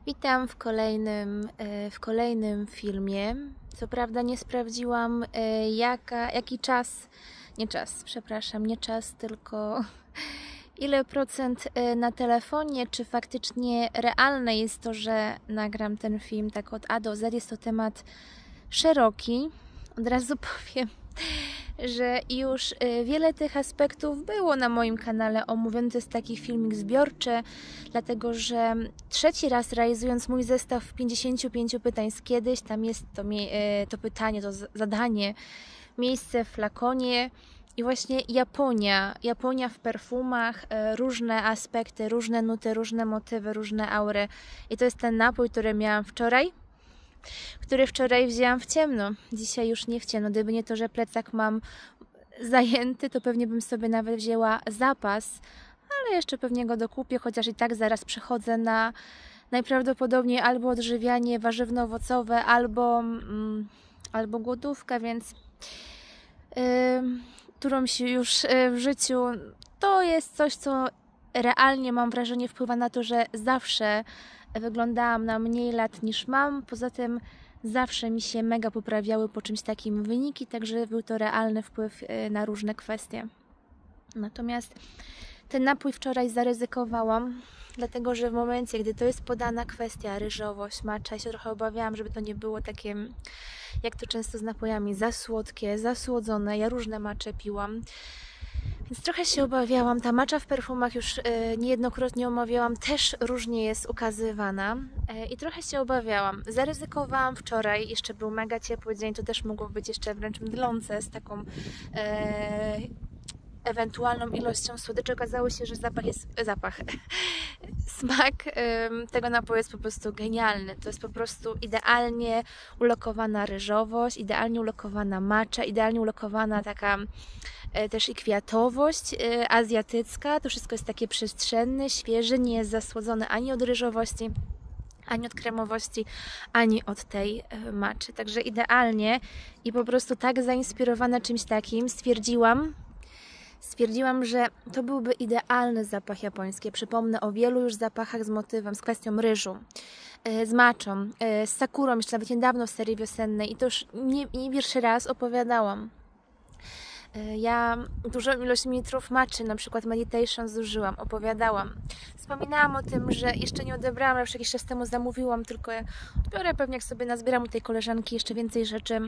Witam w kolejnym filmie. Co prawda nie sprawdziłam nie czas, tylko ile procent na telefonie, czy faktycznie realne jest to, że nagram ten film tak od A do Z. Jest to temat szeroki. Od razu powiem, że już wiele tych aspektów było na moim kanale omówione. To jest taki filmik zbiorczy, dlatego że trzeci raz realizując mój zestaw 55 pytań z kiedyś, tam jest to pytanie, to zadanie, miejsce w flakonie i właśnie Japonia w perfumach, różne aspekty, różne nuty, różne motywy, różne aury. I to jest ten napój, który miałam wczoraj, który wczoraj wzięłam w ciemno. Dzisiaj już nie w ciemno. Gdyby nie to, że plecak mam zajęty, to pewnie bym sobie nawet wzięła zapas, ale jeszcze pewnie go dokupię, chociaż i tak zaraz przechodzę na najprawdopodobniej albo odżywianie warzywno-owocowe, albo głodówkę, więc którąś już w życiu to jest coś, co realnie mam wrażenie wpływa na to, że zawsze wyglądałam na mniej lat niż mam. Poza tym zawsze mi się mega poprawiały po czymś takim wyniki, także był to realny wpływ na różne kwestie. Natomiast ten napój wczoraj zaryzykowałam, dlatego że w momencie, gdy to jest podana kwestia ryżowość, matcha, ja się trochę obawiałam, żeby to nie było takie, jak to często z napojami, za słodkie, zasłodzone. Ja różne matche piłam, więc trochę się obawiałam. Ta matcha w perfumach już niejednokrotnie omawiałam, też różnie jest ukazywana i trochę się obawiałam. Zaryzykowałam wczoraj, jeszcze był mega ciepły dzień, to też mogło być jeszcze wręcz mdlące z taką ewentualną ilością słodyczy. Okazało się, że smak tego napoju jest po prostu genialny. To jest po prostu idealnie ulokowana ryżowość, idealnie ulokowana matcha, idealnie ulokowana taka też i kwiatowość azjatycka. To wszystko jest takie przestrzenne, świeże, nie jest zasłodzone ani od ryżowości, ani od kremowości, ani od tej matchy. Także idealnie i po prostu tak zainspirowana czymś takim stwierdziłam, że to byłby idealny zapach japoński. Przypomnę o wielu już zapachach z motywem, z kwestią ryżu, z matchą, z sakurą, jeszcze nawet niedawno w serii wiosennej i to już nie pierwszy raz opowiadałam. Ja dużą ilość mililitrów matchy, na przykład Meditation, zużyłam, opowiadałam. Wspominałam o tym, że jeszcze nie odebrałam, ale już jakiś czas temu zamówiłam, tylko odbiorę pewnie, jak sobie nazbieram u tej koleżanki jeszcze więcej rzeczy.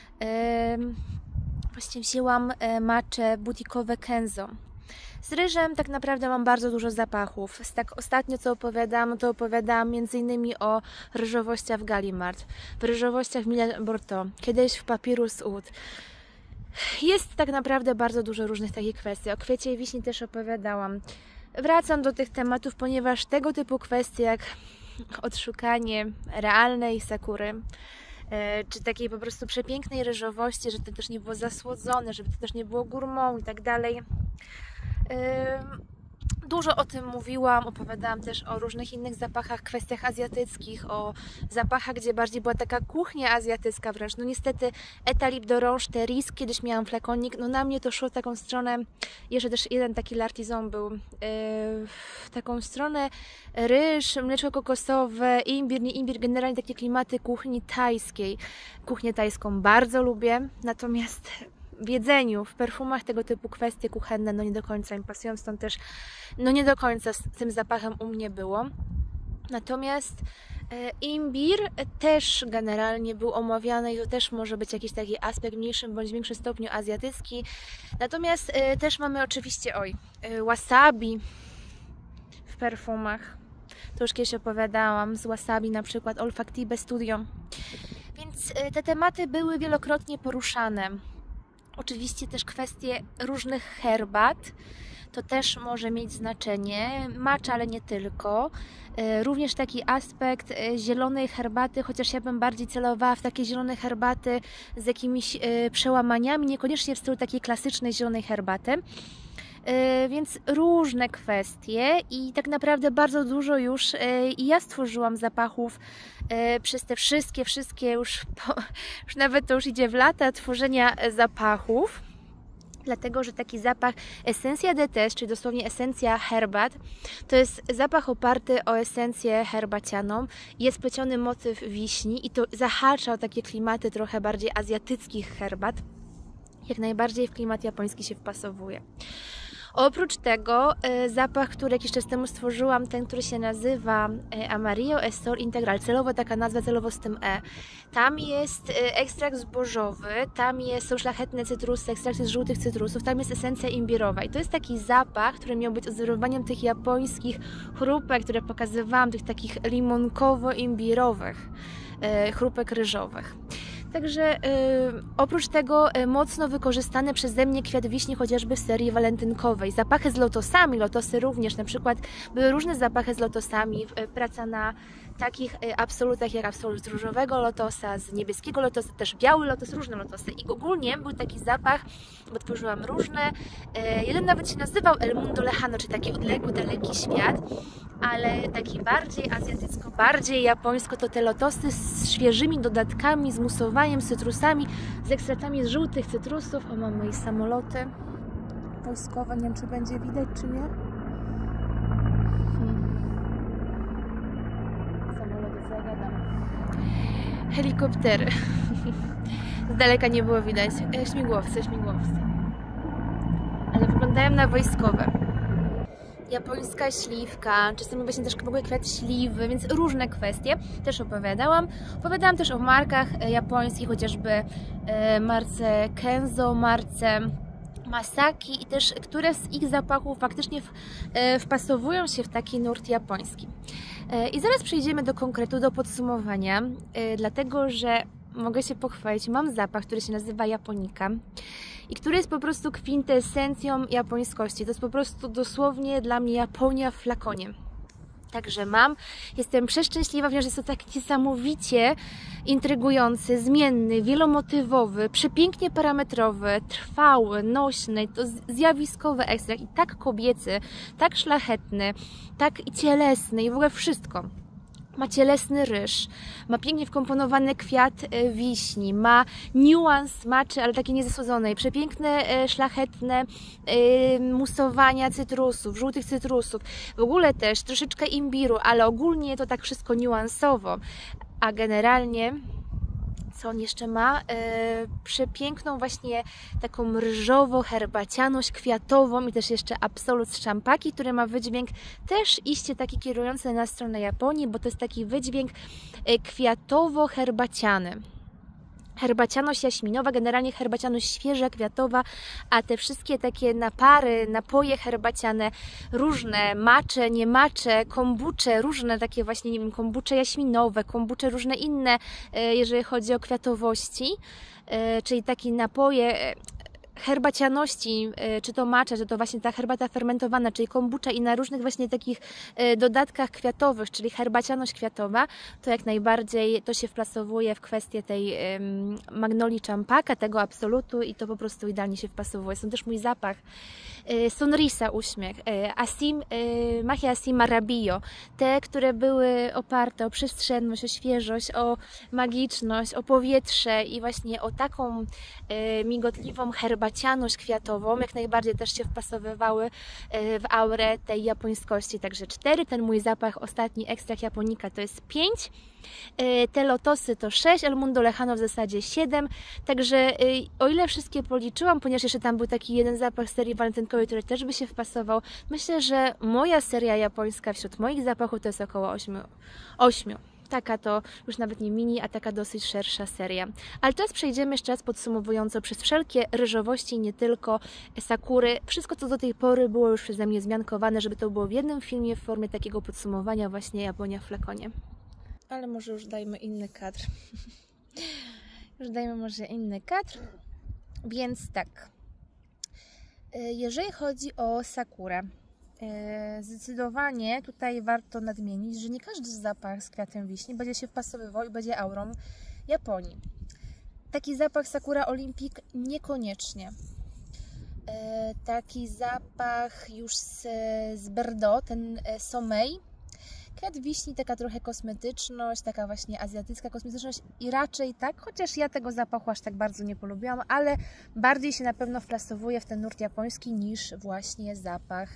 Właśnie wzięłam matche butikowe Kenzo. Z ryżem tak naprawdę mam bardzo dużo zapachów. Tak ostatnio co opowiadałam, to opowiadałam m.in. o ryżowościach w Gallimard, w ryżowościach w Mille Bordeaux, kiedyś w Papyrus Oud. Jest tak naprawdę bardzo dużo różnych takich kwestii. O kwiecie i wiśni też opowiadałam. Wracam do tych tematów, ponieważ tego typu kwestie jak odszukanie realnej sakury, czy takiej po prostu przepięknej ryżowości, że to też nie było zasłodzone, żeby to też nie było gourmand i tak dalej. Dużo o tym mówiłam, opowiadałam też o różnych innych zapachach, kwestiach azjatyckich, o zapachach, gdzie bardziej była taka kuchnia azjatycka wręcz. No niestety Etalip d'Orange, te riz, kiedyś miałam flakonik, no na mnie to szło w taką stronę, jeszcze też jeden taki L'Artisan był, w taką stronę ryż, mleczko kokosowe, imbir, nie imbir, generalnie takie klimaty kuchni tajskiej. Kuchnię tajską bardzo lubię, natomiast w jedzeniu, w perfumach tego typu kwestie kuchenne no nie do końca mi pasują, stąd też no nie do końca z tym zapachem u mnie było. Natomiast imbir też generalnie był omawiany i to też może być jakiś taki aspekt w mniejszym bądź większym stopniu azjatycki. Natomiast też mamy oczywiście wasabi w perfumach. To już kiedyś opowiadałam, z wasabi na przykład Olfactive Studio. Więc te tematy były wielokrotnie poruszane. Oczywiście też kwestie różnych herbat, to też może mieć znaczenie, matcha, ale nie tylko. Również taki aspekt zielonej herbaty, chociaż ja bym bardziej celowała w takie zielone herbaty z jakimiś przełamaniami, niekoniecznie w stylu takiej klasycznej zielonej herbaty. Więc różne kwestie i tak naprawdę bardzo dużo już i ja stworzyłam zapachów przez te wszystkie już nawet to już idzie w lata tworzenia zapachów. dlatego że taki zapach esencja de tés, czyli dosłownie esencja herbat, to jest zapach oparty o esencję herbacianą. Jest pleciony motyw wiśni i to zahacza o takie klimaty trochę bardziej azjatyckich herbat. Jak najbardziej w klimat japoński się wpasowuje. Oprócz tego zapach, który jakiś czas temu stworzyłam, ten, który się nazywa Amarillo Estor Integral, celowo taka nazwa, celowo z tym E. Tam jest ekstrakt zbożowy, tam są szlachetne cytrusy, ekstrakty z żółtych cytrusów, tam jest esencja imbirowa i to jest taki zapach, który miał być odzorowaniem tych japońskich chrupek, które pokazywałam, tych takich limonkowo-imbirowych chrupek ryżowych. Także oprócz tego mocno wykorzystany przeze mnie kwiat wiśni chociażby w serii walentynkowej. Zapachy z lotosami, lotosy również, na przykład były różne zapachy z lotosami, praca na takich absolutach jak absolut z różowego lotosa, z niebieskiego lotosa, też biały lotos, różne lotosy. I ogólnie był taki zapach, bo tworzyłam różne, jeden nawet się nazywał El Mundo Lejano, czyli taki odległy, daleki świat, ale taki bardziej azjatycko, bardziej japońsko to te lotosy z świeżymi dodatkami, z musowaniem, z cytrusami, z ekstraktami z żółtych cytrusów. O, mam moje samoloty wojskowe, nie wiem czy będzie widać czy nie. Samoloty, co ja gadam. Helikoptery. Z daleka nie było widać. Śmigłowce. Ale wyglądają na wojskowe. Japońska śliwka, czasami właśnie też w ogóle kwiat śliwy, więc różne kwestie też opowiadałam. Opowiadałam też o markach japońskich, chociażby marce Kenzo, marce Masaki i też które z ich zapachów faktycznie wpasowują się w taki nurt japoński. I zaraz przejdziemy do konkretu, do podsumowania, dlatego że mogę się pochwalić, mam zapach, który się nazywa Japonika i który jest po prostu kwintesencją japońskości. To jest po prostu dosłownie dla mnie Japonia w flakonie. Także jestem przeszczęśliwa, ponieważ jest to tak niesamowicie intrygujący, zmienny, wielomotywowy, przepięknie parametrowy, trwały, nośny, to zjawiskowy ekstrakt i tak kobiecy, tak szlachetny, tak cielesny i w ogóle wszystko. Ma cielesny ryż, ma pięknie wkomponowany kwiat wiśni, ma niuans maczy, ale takiej niezasłodzonej, przepiękne, szlachetne musowania cytrusów, żółtych cytrusów, w ogóle też troszeczkę imbiru, ale ogólnie to tak wszystko niuansowo, a generalnie co on jeszcze ma? Przepiękną właśnie taką ryżowo-herbacianość kwiatową i też jeszcze absolut z szampaki, który ma wydźwięk też iście taki kierujący na stronę Japonii, bo to jest taki wydźwięk kwiatowo-herbaciany. Herbacianość jaśminowa, generalnie herbacianość świeża, kwiatowa, a te wszystkie takie napary, napoje herbaciane, różne, macze, nie macze, kombucze, różne takie właśnie, nie wiem, kombucze jaśminowe, kombucze różne inne, jeżeli chodzi o kwiatowości, czyli takie napoje herbacianości, czy to matcha, czy to właśnie ta herbata fermentowana, czyli kombucha i na różnych właśnie takich dodatkach kwiatowych, czyli herbacianość kwiatowa, to jak najbardziej to się wpasowuje w kwestię tej magnolii champaka, tego absolutu i to po prostu idealnie się wpasowuje. Są też mój zapach, sonrisa, uśmiech, Magia Asim Marabillo, te, które były oparte o przestrzenność, o świeżość, o magiczność, o powietrze i właśnie o taką migotliwą herbacianość kwiatową, jak najbardziej też się wpasowywały w aurę tej japońskości. Także 4, ten mój zapach, ostatni ekstrakt Japonika to jest 5, te lotosy to 6, El Mundo Lejano w zasadzie 7, także o ile wszystkie policzyłam, ponieważ jeszcze tam był taki jeden zapach z serii walentynkowej, który też by się wpasował, myślę, że moja seria japońska wśród moich zapachów to jest około 8. Taka to już nawet nie mini, a taka dosyć szersza seria. Ale teraz przejdziemy jeszcze raz podsumowująco przez wszelkie ryżowości, nie tylko sakury. Wszystko, co do tej pory było już przeze mnie zmiankowane, żeby to było w jednym filmie w formie takiego podsumowania właśnie Japonia w flakonie. Ale może już dajmy inny kadr. Już dajmy może inny kadr. Więc tak. Jeżeli chodzi o sakurę, zdecydowanie tutaj warto nadmienić, że nie każdy zapach z kwiatem wiśni będzie się wpasowywał i będzie aurą Japonii. Taki zapach Sakura Olympic niekoniecznie. Taki zapach już z Bordeaux, ten Sommeil, Kwiat wiśni, taka trochę kosmetyczność, taka właśnie azjatycka kosmetyczność i raczej tak, chociaż ja tego zapachu aż tak bardzo nie polubiłam, ale bardziej się na pewno wplasowuje w ten nurt japoński niż właśnie zapach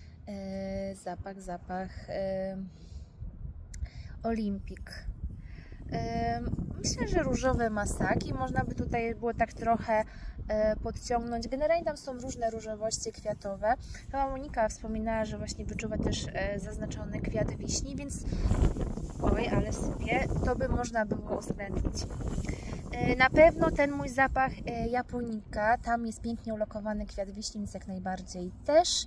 Olimpik. Myślę, że różowe masaki można by tutaj było tak trochę podciągnąć. Generalnie tam są różne różowości kwiatowe. Chyba Monika wspominała, że właśnie wyczuwa też zaznaczony kwiat wiśni, więc oj, ale sobie to by można było uwzględnić. Na pewno ten mój zapach japonika, tam jest pięknie ulokowany kwiat wiśni, więc jak najbardziej też.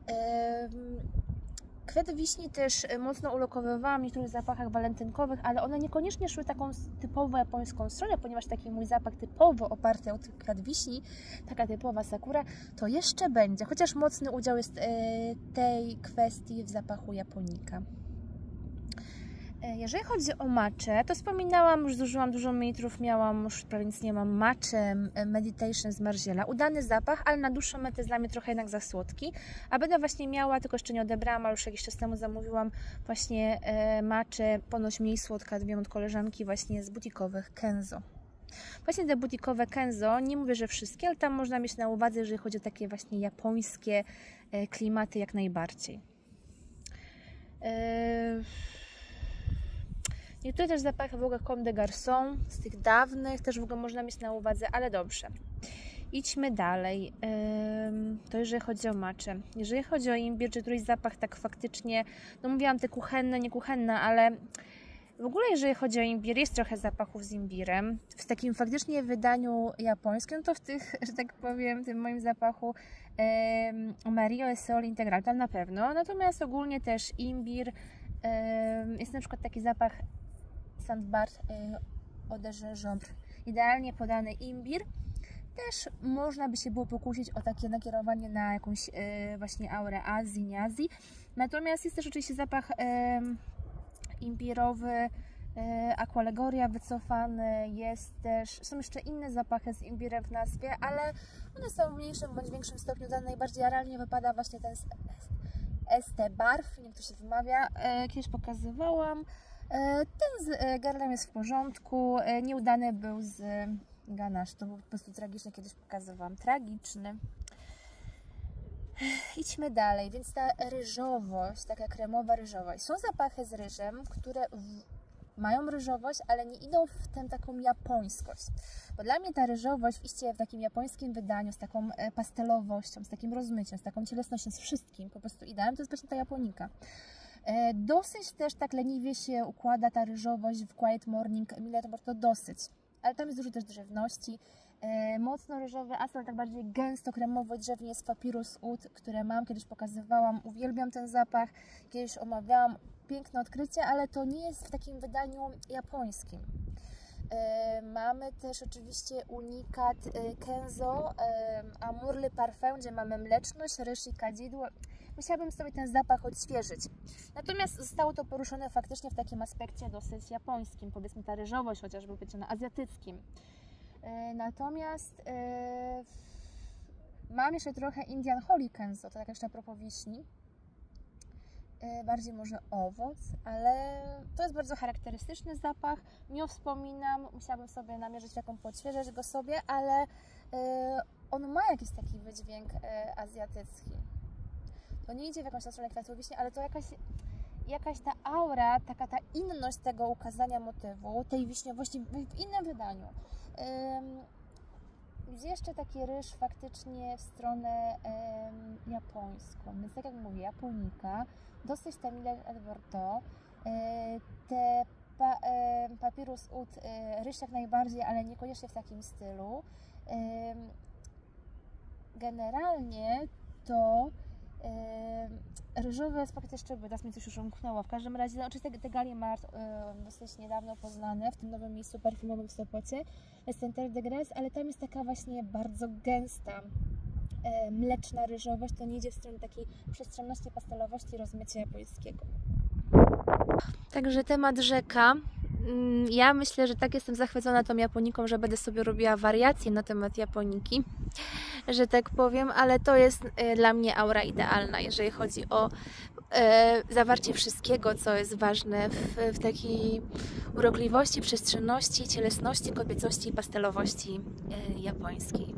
Kwiaty wiśni też mocno ulokowywałam w niektórych zapachach walentynkowych, ale one niekoniecznie szły taką typowo japońską stronę, ponieważ taki mój zapach typowo oparty o kwiat wiśni, taka typowa sakura, to jeszcze będzie, chociaż mocny udział jest tej kwestii w zapachu japonika. Jeżeli chodzi o matchę, to wspominałam, już zużyłam dużo mililitrów, miałam już prawie nic nie mam, matchę Meditation z Marziela. Udany zapach, ale na dłuższą metę jest dla mnie trochę jednak za słodki. A będę właśnie miała, tylko jeszcze nie odebrałam, ale już jakiś czas temu zamówiłam właśnie matchę, ponoć mniej słodka, dwie od koleżanki właśnie z butikowych Kenzo. Właśnie te butikowe Kenzo, nie mówię, że wszystkie, ale tam można mieć na uwadze, jeżeli chodzi o takie właśnie japońskie klimaty jak najbardziej. Niektóre też zapachy w ogóle Comme des Garçons, z tych dawnych, też w ogóle można mieć na uwadze, ale dobrze. Idźmy dalej. To jeżeli chodzi o matchę. Jeżeli chodzi o imbir, czy któryś zapach tak faktycznie, no mówiłam te kuchenne, nie kuchenne, ale w ogóle jeżeli chodzi o imbir, jest trochę zapachów z imbirem. W takim faktycznie wydaniu japońskim, to w tych, że tak powiem, tym moim zapachu Mario Eseol Integral, tam na pewno. Natomiast ogólnie też imbir, jest na przykład taki zapach Saint-Barth Eau de Gingembre, idealnie podany imbir. Też można by się było pokusić o takie nakierowanie na jakąś właśnie aurę Azji, nie Azji. Natomiast jest też oczywiście zapach imbirowy, Aqualegoria wycofany, jest też, są jeszcze inne zapachy z imbirem w nazwie, ale one są w mniejszym bądź większym stopniu dane. Najbardziej realnie wypada właśnie ten Este Barf, nie wiem jak to się wymawia, kiedyś pokazywałam. Ten z Guerlain jest w porządku, nieudany był z Ganache, to był po prostu tragiczny, kiedyś pokazywałam, tragiczny. Idźmy dalej, więc ta ryżowość, taka kremowa ryżowość. Są zapachy z ryżem, które mają ryżowość, ale nie idą w tę taką japońskość. Bo dla mnie ta ryżowość iście w takim japońskim wydaniu, z taką pastelowością, z takim rozmyciem, z taką cielesnością, z wszystkim, po prostu idealnym, to jest właśnie ta japonika. Dosyć też tak leniwie się układa ta ryżowość w Quiet Morning Miller, to dosyć. Ale tam jest dużo też drzewności. Mocno ryżowy asfalt, tak bardziej gęsto, kremowo, drzewnie jest Papyrus Oud, które mam, kiedyś pokazywałam. Uwielbiam ten zapach, kiedyś omawiałam. Piękne odkrycie, ale to nie jest w takim wydaniu japońskim. Mamy też oczywiście unikat Kenzo Amour le Parfum, gdzie mamy mleczność, ryż i kadzidło. Musiałabym sobie ten zapach odświeżyć. Natomiast zostało to poruszone faktycznie w takim aspekcie dosyć japońskim, powiedzmy ta ryżowość chociażby być na azjatyckim. Natomiast mam jeszcze trochę Indian Holy Kenzo, to tak jeszcze a propos wiśni. Bardziej może owoc, ale to jest bardzo charakterystyczny zapach. Nie wspominam, musiałabym sobie namierzyć jaką podświeżać go sobie, ale on ma jakiś taki wydźwięk azjatycki. To nie idzie w jakąś stronę kwiatów wiśni, ale to jakaś ta aura, taka ta inność tego ukazania motywu, tej wiśniowości w innym wydaniu. Gdzie jeszcze taki ryż faktycznie w stronę japońską, więc tak jak mówię, japonika, dosyć ta Miller Edwardo, te Papyrus Oud, ryż jak najbardziej, ale niekoniecznie w takim stylu. Generalnie to ryżowe aspekty jeszcze by, teraz mi coś już umknęło. W każdym razie, oczywiście te Gallimard dosyć niedawno poznane w tym nowym miejscu perfumowym w Sopocie, Center de Grèce, ale tam jest taka właśnie bardzo gęsta, mleczna ryżowość, to nie idzie w stronę takiej przestrzenności, pastelowości, rozmycia japońskiego. Także temat rzeka. Ja myślę, że tak jestem zachwycona tą japoniką, że będę sobie robiła wariacje na temat japoniki, że tak powiem, ale to jest dla mnie aura idealna, jeżeli chodzi o zawarcie wszystkiego, co jest ważne w takiej urokliwości, przestrzenności, cielesności, kobiecości i pastelowości japońskiej.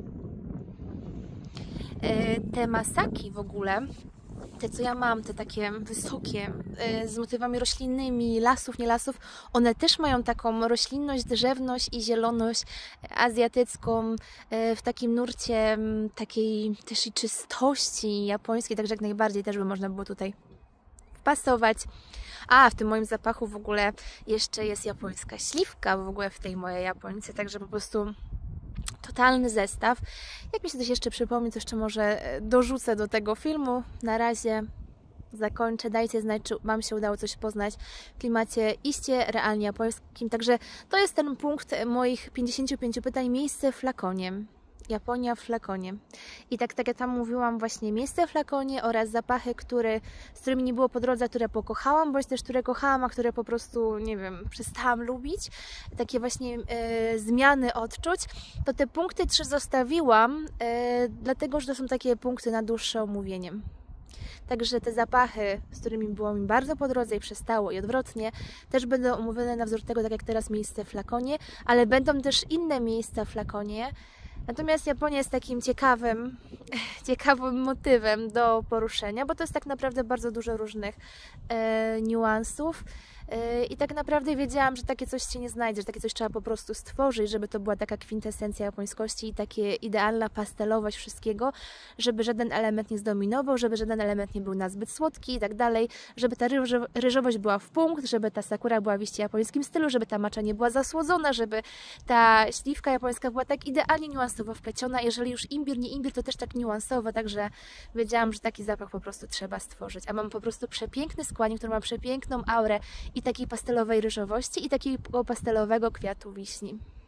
Te masaki w ogóle, te co ja mam, te takie wysokie, z motywami roślinnymi, lasów, nie lasów, one też mają taką roślinność, drzewność i zieloność azjatycką w takim nurcie takiej też i czystości japońskiej, także jak najbardziej też by można było tutaj wpasować. A w tym moim zapachu w ogóle jeszcze jest japońska śliwka w ogóle w tej mojej Japońce, także po prostu totalny zestaw. Jak mi się coś jeszcze przypomni, to jeszcze może dorzucę do tego filmu. Na razie zakończę. Dajcie znać, czy Wam się udało coś poznać w klimacie iście realnie japońskim. Także to jest ten punkt moich 55 pytań. Miejsce w flakonie. Japonia w flakonie. I tak jak tam mówiłam, właśnie miejsce w flakonie oraz zapachy, z którymi nie było po drodze, które pokochałam, bądź też które kochałam, a które po prostu, nie wiem, przestałam lubić. Takie właśnie zmiany odczuć. To te punkty 3 zostawiłam, dlatego, że to są takie punkty na dłuższe omówienie. Także te zapachy, z którymi było mi bardzo po drodze i przestało, i odwrotnie, też będą omówione na wzór tego, tak jak teraz miejsce w flakonie, ale będą też inne miejsca w flakonie. Natomiast Japonia jest takim ciekawym motywem do poruszenia, bo to jest tak naprawdę bardzo dużo różnych niuansów. I tak naprawdę wiedziałam, że takie coś się nie znajdzie, że takie coś trzeba po prostu stworzyć, żeby to była taka kwintesencja japońskości i takie idealna pastelowość wszystkiego, żeby żaden element nie zdominował, żeby żaden element nie był nazbyt słodki i tak dalej, żeby ta ryżowość była w punkt, żeby ta sakura była w iście japońskim stylu, żeby ta matcha nie była zasłodzona, żeby ta śliwka japońska była tak idealnie niuansowo wpleciona. Jeżeli już imbir, nie imbir, to też tak niuansowo, także wiedziałam, że taki zapach po prostu trzeba stworzyć. A mam po prostu przepiękny składnik, który ma przepiękną aurę i takiej pastelowej ryżowości i takiego pastelowego kwiatu wiśni.